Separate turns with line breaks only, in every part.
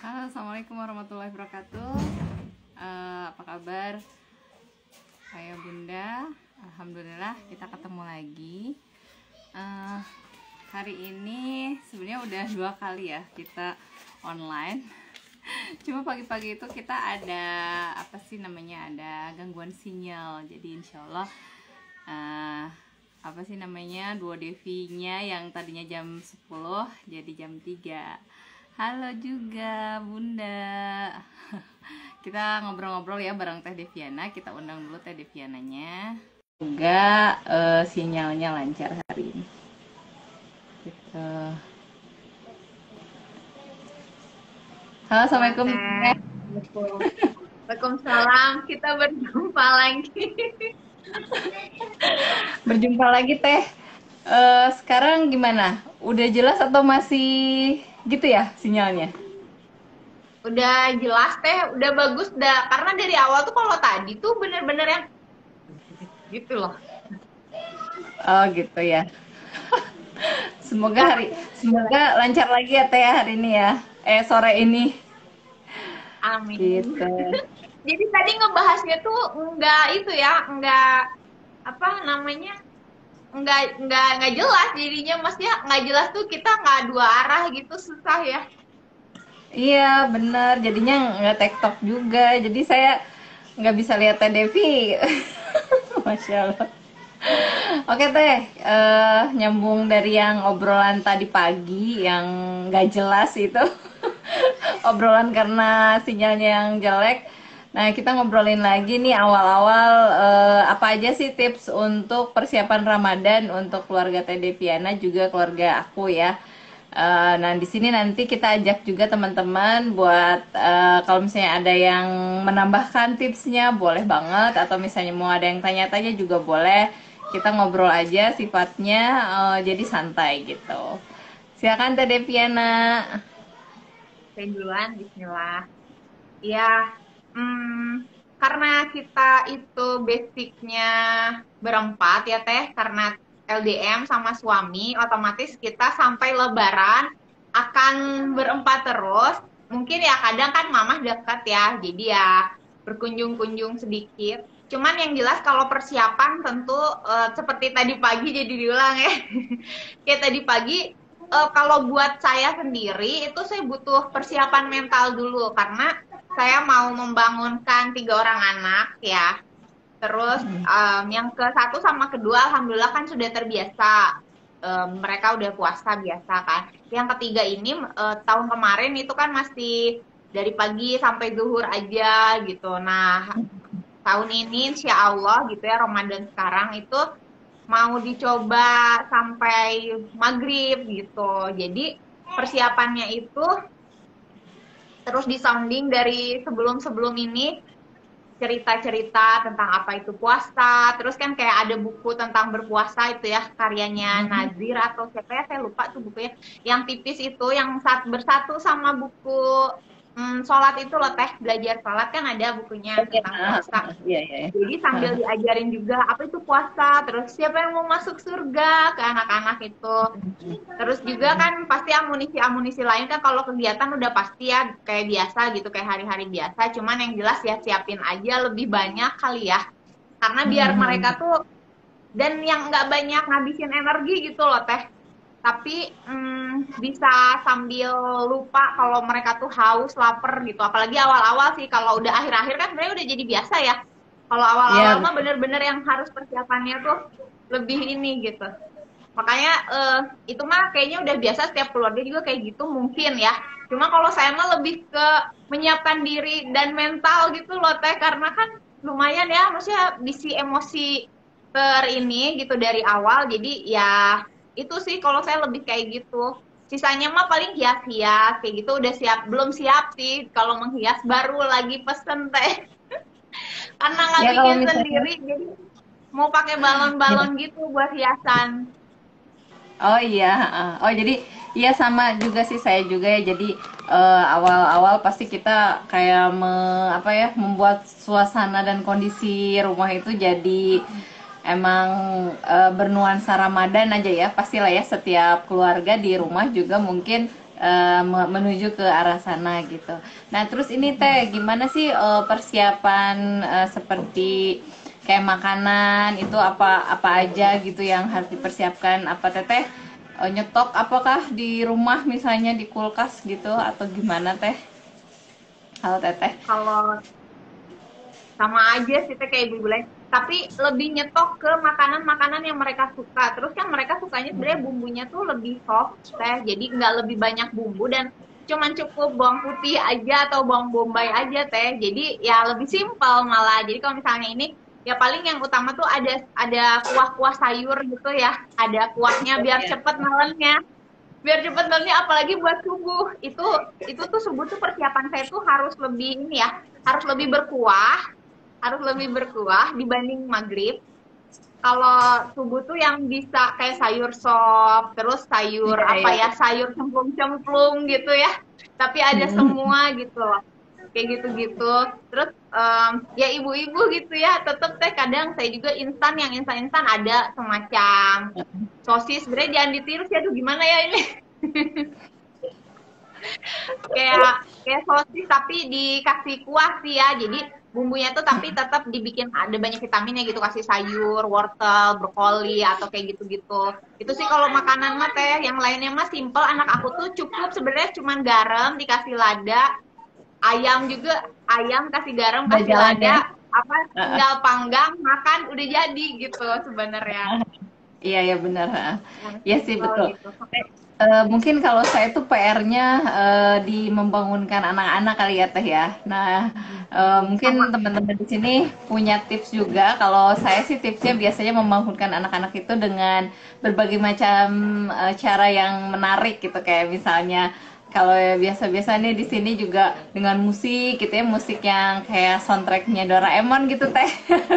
Halo, assalamualaikum warahmatullahi wabarakatuh. Apa kabar? Saya Bunda. Alhamdulillah kita ketemu lagi. Hari ini sebenarnya udah 2 kali ya kita online. Cuma pagi-pagi itu kita ada ada gangguan sinyal. Jadi insyaallah Duo Devi-nya yang tadinya jam 10 jadi jam 3. Halo juga Bunda. Kita ngobrol-ngobrol ya bareng Teh Deviana. Kita undang dulu Teh Deviananya. Semoga sinyalnya lancar hari ini. Gitu. Halo, assalamualaikum.
Waalaikumsalam. Kita berjumpa lagi.
Berjumpa lagi Teh. Sekarang gimana? Udah jelas atau masih gitu ya sinyalnya?
Udah jelas Teh, udah bagus dah. Karena dari awal tuh kalau tadi tuh bener-bener yang gitu loh.
Oh gitu ya. Semoga lancar lagi ya Teh hari ini ya. Sore ini.
Amin.
Gitu.
Jadi tadi ngebahasnya tuh enggak jelas jadinya, maksudnya nggak jelas tuh, kita nggak dua arah gitu, susah ya.
Iya bener, jadinya nggak tektok juga. Jadi saya nggak bisa lihat Teh Devi. Masya Allah. Oke Teh, nyambung dari yang obrolan tadi pagi yang nggak jelas itu. Obrolan karena sinyalnya yang jelek. Nah, kita ngobrolin lagi nih awal-awal apa aja sih tips untuk persiapan Ramadan untuk keluarga Teh Deviana juga keluarga aku ya. Nah, di sini nanti kita ajak juga teman-teman buat kalau misalnya ada yang menambahkan tipsnya boleh banget, atau misalnya mau ada yang tanya-tanya juga boleh. Kita ngobrol aja sifatnya jadi santai gitu. Silakan Teh Deviana.
Saya duluan, bismillah. Ya, karena kita itu basicnya berempat ya Teh, karena LDM sama suami, otomatis kita sampai Lebaran akan berempat terus. Mungkin ya kadang kan mamah dekat ya, jadi ya berkunjung-kunjung sedikit. Cuman yang jelas kalau persiapan tentu seperti tadi pagi, jadi diulang ya. Kayak tadi pagi, kalau buat saya sendiri itu saya butuh persiapan mental dulu, karena saya mau membangunkan 3 orang anak ya. Terus yang ke-1 sama kedua alhamdulillah kan sudah terbiasa. Mereka udah puasa biasa kan. Yang ketiga ini tahun kemarin itu kan masih dari pagi sampai zuhur aja gitu. Nah, tahun ini insya Allah gitu ya, Ramadan sekarang itu mau dicoba sampai maghrib gitu. Jadi persiapannya itu terus disounding dari sebelum-sebelum ini, cerita-cerita tentang apa itu puasa. Terus kan kayak ada buku tentang berpuasa itu ya, karyanya Nazir atau siapa ya, saya lupa tuh bukunya. Yang tipis itu, yang bersatu sama buku sholat itu loh Teh, belajar sholat kan ada bukunya tentang puasa.
Iya.
Jadi sambil diajarin juga apa itu puasa, terus siapa yang mau masuk surga ke anak-anak itu. Terus juga kan pasti amunisi-amunisi lain kan kalau kegiatan udah pasti ya kayak biasa gitu, kayak hari-hari biasa. Cuman yang jelas ya siapin aja lebih banyak kali ya. Karena biar mereka tuh, dan yang nggak banyak ngabisin energi gitu loh Teh. Tapi bisa sambil lupa kalau mereka tuh haus, lapar gitu. Apalagi awal-awal sih, kalau udah akhir-akhir kan sebenarnya udah jadi biasa ya. Kalau awal-awal mah bener-bener yang harus persiapannya tuh lebih ini gitu. Makanya itu mah kayaknya udah biasa, setiap keluarga juga kayak gitu mungkin ya. Cuma kalau saya mah lebih ke menyiapkan diri dan mental gitu loh Teh. Karena kan lumayan ya, maksudnya bisi emosi ini gitu dari awal. Jadi ya itu sih kalau saya lebih kayak gitu. Sisanya mah paling hias-hias kayak gitu, udah siap, belum siap sih kalau menghias, baru lagi pesen Teh. Karena nggak
Ya,
bikin sendiri, jadi mau pakai balon-balon gitu buat hiasan.
Oh iya, oh jadi iya sama juga sih saya juga ya. Jadi awal-awal pasti kita kayak membuat suasana dan kondisi rumah itu jadi emang bernuansa Ramadan aja ya. Pastilah ya, setiap keluarga di rumah juga mungkin menuju ke arah sana gitu. Nah, terus ini Teh, gimana sih persiapan seperti kayak makanan itu apa apa aja gitu yang harus dipersiapkan? Apa Teteh nyetok apakah di rumah misalnya di kulkas gitu atau gimana Teh? Halo Teteh.
Kalau sama aja sih Teh kayak ibu bilang, tapi lebih nyetok ke makanan-makanan yang mereka suka. Terus kan mereka sukanya sebenarnya bumbunya tuh lebih soft Teh, jadi nggak lebih banyak bumbu dan cuman cukup bawang putih aja atau bawang bombay aja Teh. Jadi ya lebih simpel malah. Jadi kalau misalnya ini ya paling yang utama tuh ada kuah-kuah sayur gitu ya, ada kuahnya biar
Iya.
cepet malamnya. Biar cepet banget apalagi buat subuh. Itu tuh subuh tuh persiapan saya tuh harus lebih ini ya, harus lebih berkuah, harus lebih berkuah dibanding maghrib. Kalau subuh tuh yang bisa kayak sayur sop, terus sayur
Iya,
apa
iya.
ya, sayur cemplung-cemplung gitu ya. Tapi ada
Mm.
semua gitu loh. Kayak gitu-gitu. Terus ya ibu-ibu gitu ya, tetep teh kadang saya juga instan yang instan-instan ada semacam sosis. Sebenarnya jangan ditiru sih, aduh gimana ya ini. Kayak sosis tapi dikasih kuah sih ya, jadi bumbunya tuh tapi tetap dibikin ada banyak vitaminnya gitu, kasih sayur, wortel, brokoli atau kayak gitu-gitu. Itu sih kalau makanan mah Teh, yang lainnya mah simple. Anak aku tuh cukup sebenarnya cuman garam dikasih lada, ayam juga, ayam kasih garam
Udah
kasih
jalan ya.
lada, apa tinggal panggang makan udah jadi gitu sebenarnya.
Iya ya benar. Ha.
Yang
Iya sih
simple
betul.
gitu.
Mungkin kalau saya tuh PR-nya di membangunkan anak-anak kali ya Teh ya. Nah, mungkin
Sama.
teman-teman di sini punya tips juga. Kalau saya sih tipsnya biasanya membangunkan anak-anak itu dengan berbagai macam cara yang menarik gitu, kayak misalnya kalau ya biasa-biasa nih di sini juga dengan musik gitu ya, musik yang kayak soundtracknya Doraemon gitu Teh.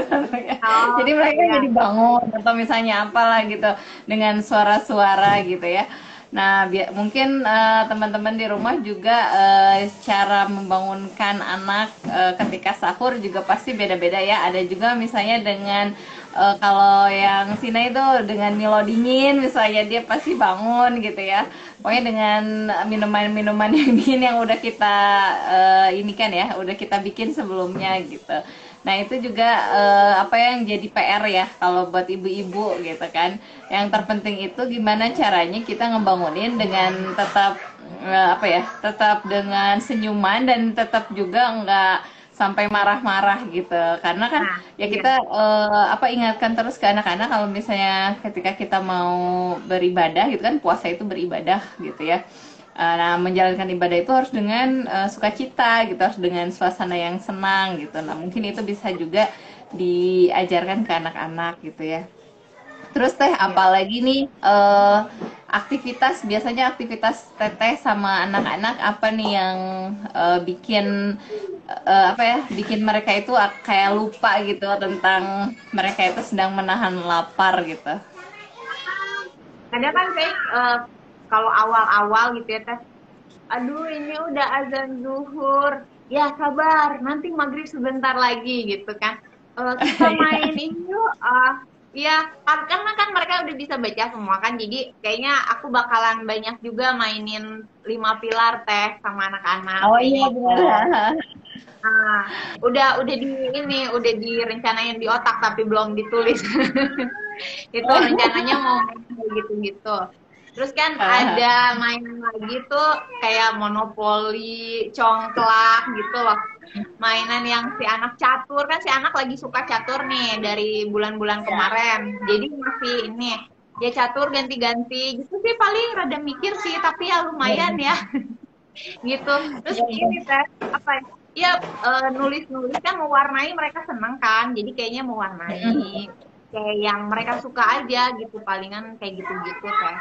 Oh
Jadi mereka
iya.
jadi bangun atau misalnya apalah gitu dengan suara-suara gitu ya. Nah, mungkin teman-teman di rumah juga cara membangunkan anak ketika sahur juga pasti beda-beda ya. Ada juga misalnya dengan kalau yang Sina itu dengan Milo dingin misalnya dia pasti bangun gitu ya. Pokoknya dengan minuman-minuman yang dingin yang udah kita ini kan ya, udah kita bikin sebelumnya gitu. Nah, itu juga apa yang jadi PR ya kalau buat ibu-ibu gitu kan. Yang terpenting itu gimana caranya kita ngebangunin dengan tetap apa ya? Tetap dengan senyuman dan tetap juga nggak sampai marah-marah gitu. Karena kan
Nah,
ya
iya.
kita apa ingatkan terus ke anak-anak kalau misalnya ketika kita mau beribadah gitu kan, puasa itu beribadah gitu ya. Nah, menjalankan ibadah itu harus dengan sukacita gitu, harus dengan suasana yang senang gitu. Nah, mungkin itu bisa juga diajarkan ke anak-anak gitu ya. Terus Teh,
Iya.
apalagi nih aktivitas, biasanya aktivitas Teteh sama anak-anak apa nih yang bikin apa ya, bikin mereka itu kayak lupa gitu tentang mereka itu sedang menahan lapar gitu.
Kadang kan kayak kalau awal-awal gitu ya Teh, aduh ini udah azan zuhur, ya sabar, nanti maghrib sebentar lagi gitu kan. Kita main ini yuk, ya karena kan mereka udah bisa baca semua kan, jadi kayaknya aku bakalan banyak juga mainin 5 pilar Teh sama anak-anak
Oh
kayaknya
iya
itu.
benar.
Nah, udah di ini, udah direncanain di otak tapi belum ditulis. Itu rencananya mau main kayak gitu-gitu. Terus kan ada mainan lagi tuh kayak monopoli, congklak gitu loh. Mainan yang si anak catur, kan si anak lagi suka catur nih dari bulan-bulan kemarin. Jadi masih ini, dia catur ganti-ganti gitu sih, paling rada mikir sih, tapi ya lumayan ya gitu. Terus ini teh apa ya? Ya nulis-nulis kan mewarnai, mereka seneng kan. Jadi kayaknya mewarnai kayak yang mereka suka aja gitu, palingan kayak gitu-gitu teh.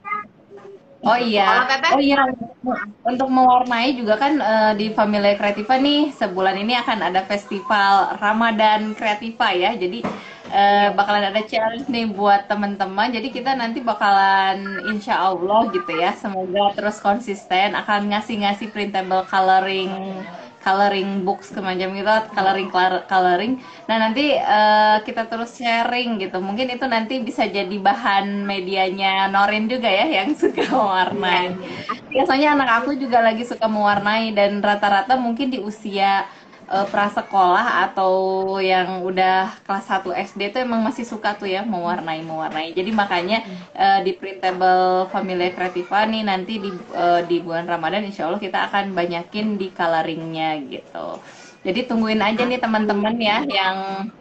Oh
Gitu.
iya,
Kalau teteh
oh iya. Untuk mewarnai juga kan di Familia Kreativa nih sebulan ini akan ada festival Ramadan Kreativa ya. Jadi
iya.
bakalan ada challenge nih buat teman-teman. Jadi kita nanti bakalan insya Allah gitu ya. Semoga terus konsisten akan ngasih-ngasih printable coloring coloring books semacam gitu, coloring. Nah, nanti kita terus sharing gitu. Mungkin itu nanti bisa jadi bahan medianya Norin juga ya yang suka
Iya,
mewarnai.
iya.
Ya,
Asik.
soalnya anak aku juga lagi suka mewarnai dan rata-rata mungkin di usia prasekolah atau yang udah kelas 1 SD tuh emang masih suka tuh ya mewarnai-mewarnai. Jadi makanya di Printable Familia Creativa nih nanti di bulan Ramadan insya Allah kita akan banyakin di coloringnya gitu. Jadi tungguin aja nih teman-teman
Asik.
ya yang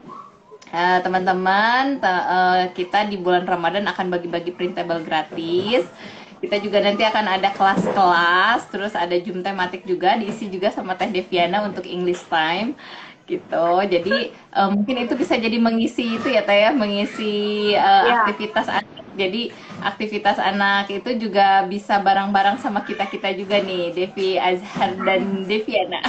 teman-teman kita di bulan Ramadan akan bagi-bagi printable gratis. Kita juga nanti akan ada kelas-kelas, terus ada Zoom tematik juga, diisi juga sama Teh Deviana untuk English Time gitu. Jadi mungkin itu bisa jadi mengisi itu ya Teh ya, mengisi
Ya,
aktivitas anak. Jadi aktivitas anak itu juga bisa bareng-bareng sama kita-kita juga nih, Devi Azhar dan Deviana.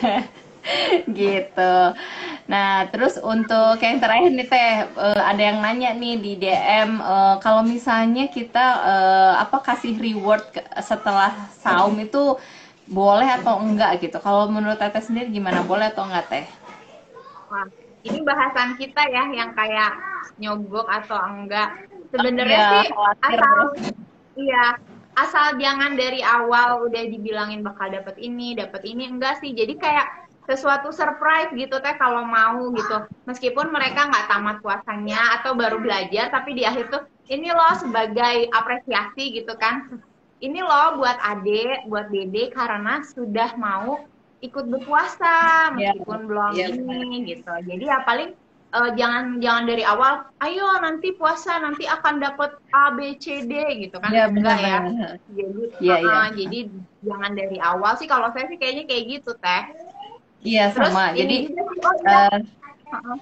Gitu. Nah, terus untuk yang terakhir nih Teh, ada yang nanya nih di DM, kalau misalnya kita apa kasih reward setelah saum itu boleh atau enggak gitu? Kalau menurut Teteh sendiri gimana? Boleh atau enggak Teh?
wah, ini bahasan kita ya yang kayak nyogok atau enggak.
Oh
Sebenarnya
iya,
sih
khawatir
asal
ya.
iya, asal jangan dari awal udah dibilangin bakal dapet ini, enggak sih. Jadi kayak sesuatu surprise gitu teh kalau mau gitu. Meskipun mereka nggak tamat puasanya atau baru belajar, tapi di akhir tuh ini loh sebagai apresiasi gitu kan. Ini loh buat adek, buat dede karena sudah mau ikut berpuasa
Iya,
meskipun belum
iya benar.
ini gitu. Jadi ya paling jangan jangan dari awal, ayo nanti puasa nanti akan dapat A B C D gitu kan,
Iya
enggak ya.
benar-benar.
Jadi
Iya, iya.
jadi jangan dari awal sih kalau saya sih kayaknya kayak gitu teh.
Iya
Terus
sama.
ini
Jadi
juga sih, oh iya.
eh
Heeh.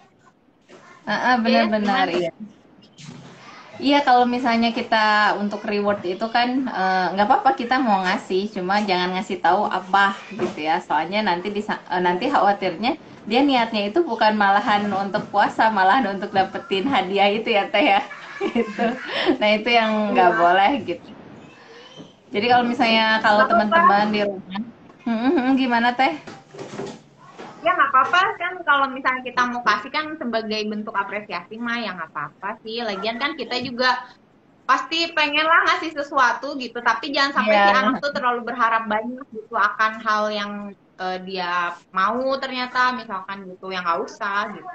Ya ya
benar-benar
gimana?
iya. Iya, kalau misalnya kita untuk reward itu kan nggak apa-apa kita mau ngasih, cuma jangan ngasih tahu apa gitu ya. Soalnya nanti khawatirnya dia niatnya itu bukan malahan untuk puasa, malahan untuk dapetin hadiah itu ya Teh ya. Gitu. Nah, itu yang nggak
Iya,
boleh gitu. Jadi kalau misalnya kalau
nggak apa-apa.
teman-teman di rumah, gimana Teh?
Ya nggak apa-apa kan kalau misalnya kita mau kasih kan sebagai bentuk apresiasi mah ya nggak apa-apa sih. Lagian kan kita juga pasti pengen lah ngasih sesuatu gitu, tapi jangan sampai si
Iya,
anak tuh terlalu berharap banyak gitu akan hal yang dia mau ternyata misalkan gitu yang nggak usah gitu.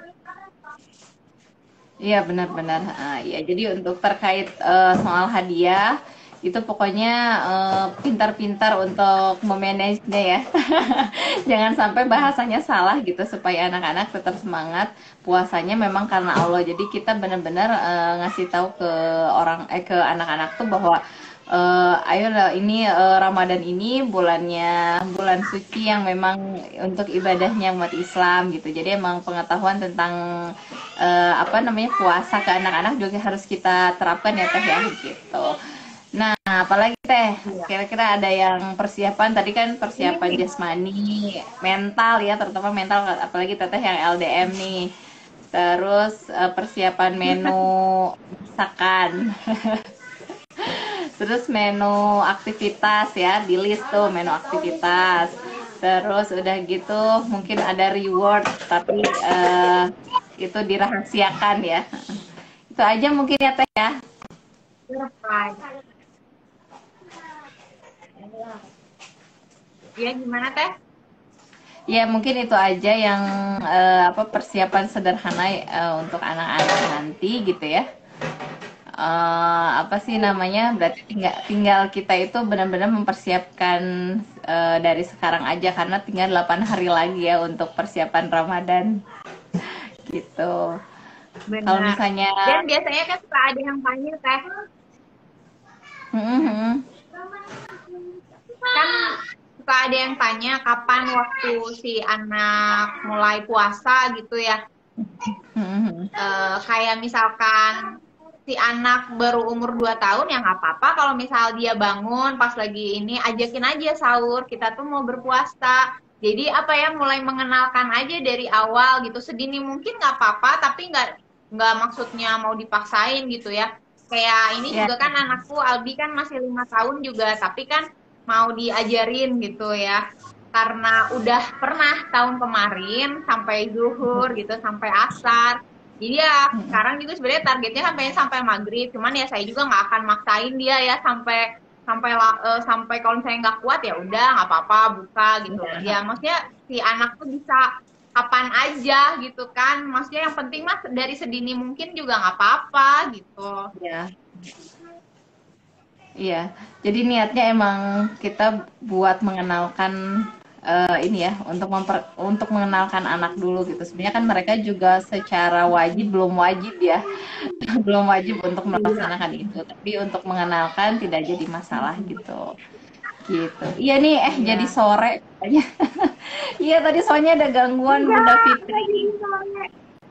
iya benar-benar. Iya, jadi untuk terkait soal hadiah itu pokoknya pintar-pintar untuk memanagenya ya. Jangan sampai bahasanya salah gitu supaya anak-anak tetap semangat puasanya memang karena Allah. Jadi kita benar-benar ngasih tahu ke ke anak-anak tuh bahwa ayo ini Ramadan ini bulan suci yang memang untuk ibadahnya umat Islam gitu. Jadi emang pengetahuan tentang apa namanya puasa ke anak-anak juga harus kita terapkan ya Teh ya gitu. Nah, apalagi Teh,
Iya.
kira-kira ada yang persiapan tadi kan
Ini
persiapan
nih,
jasmani, mental ya, terutama mental apalagi Teteh yang LDM nih. Terus persiapan menu masakan. Terus menu aktivitas ya, di list tuh menu aktivitas. Terus udah gitu mungkin ada reward tapi itu dirahasiakan ya. Itu aja mungkin ya Teh ya.
surprise. Ya gimana teh?
Ya mungkin itu aja yang apa persiapan sederhana untuk anak-anak nanti gitu ya. Apa sih namanya? Berarti tinggal kita itu benar-benar mempersiapkan dari sekarang aja karena tinggal 8 hari lagi ya untuk persiapan Ramadan gitu. Kalau
Benar.
misalnya
Dan biasanya kan suka ada yang tanya teh,
hmm, hmm,
kan suka ada yang tanya kapan waktu si anak mulai puasa gitu ya.
hmm, hmm.
Kayak misalkan si anak baru umur 2 tahun ya nggak apa-apa kalau misal dia bangun pas lagi ini ajakin aja sahur kita tuh mau berpuasa, jadi apa ya mulai mengenalkan aja dari awal gitu sedini mungkin nggak apa-apa tapi nggak maksudnya mau dipaksain gitu ya, kayak ini
Ya,
juga kan anakku Albi kan masih 5 tahun juga tapi kan mau diajarin gitu ya. karena udah pernah tahun kemarin sampai zuhur gitu, sampai asar. Jadi ya
Mm-mm.
sekarang juga sebenarnya targetnya sampai maghrib. Cuman ya saya juga nggak akan maksain dia ya sampai kalau misalnya nggak kuat ya udah nggak apa-apa buka gitu.
Iya.
Ya maksudnya si anak tuh bisa kapan aja gitu kan. Maksudnya yang penting mas dari sedini mungkin juga nggak apa-apa gitu.
Iya. Iya, jadi niatnya emang kita buat mengenalkan ini ya, untuk mengenalkan anak dulu gitu. Sebenarnya kan mereka juga secara wajib belum wajib ya, belum wajib untuk
Iya.
melaksanakan itu. Tapi untuk mengenalkan tidak jadi masalah gitu. Gitu. Iya nih, jadi
Iya.
sore katanya. Iya tadi soalnya ada gangguan Bunda
Enggak,
Fitri.
enggak jadi sore.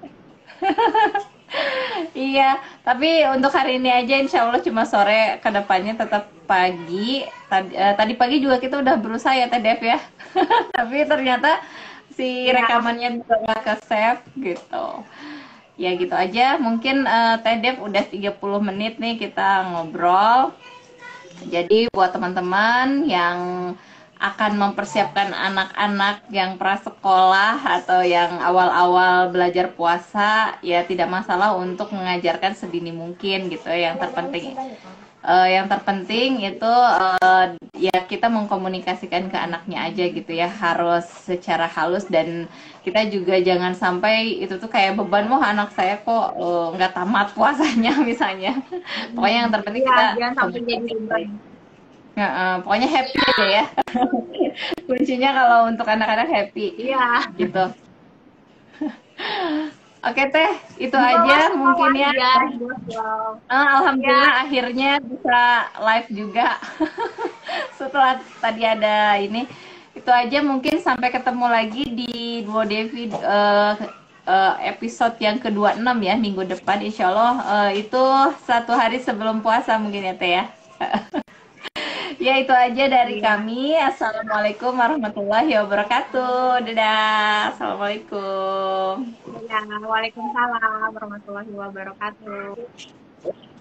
Iya, tapi untuk hari ini aja insya Allah cuma sore, ke depannya tetap pagi. Tadi pagi juga kita udah berusaha ya Teh Dev ya. Tapi ternyata si
Iya.
rekamannya juga nggak ke save gitu. Ya gitu aja, mungkin Teh Dev udah 30 menit nih kita ngobrol. Jadi buat teman-teman yang akan mempersiapkan anak-anak yang prasekolah atau yang awal-awal belajar puasa, ya tidak masalah untuk mengajarkan sedini mungkin gitu. Yang terpenting itu ya kita mengkomunikasikan ke anaknya aja gitu ya, harus secara halus, dan kita juga jangan sampai itu tuh kayak beban, wah anak saya kok nggak tamat puasanya misalnya. Pokoknya yang terpenting
Iya,
kita
jangan sampai jadi
komunikasi
beban.
baik. Pokoknya happy aja ya. Kuncinya kalau untuk anak-anak happy
Iya.
gitu. Oke Teh, itu
Dibawa
aja
semua
mungkin ya.
wajar buat wow. Ya,
Alhamdulillah akhirnya bisa live juga. Setelah tadi ada ini, itu aja, mungkin sampai ketemu lagi di Duo Devi episode yang ke-26 ya, minggu depan insya Allah. Itu 1 hari sebelum puasa mungkin ya Teh ya. Ya itu aja dari
iya.
kami. Assalamualaikum warahmatullahi wabarakatuh. Dadah. Assalamualaikum.
Iya, Waalaikumsalam warahmatullahi wabarakatuh.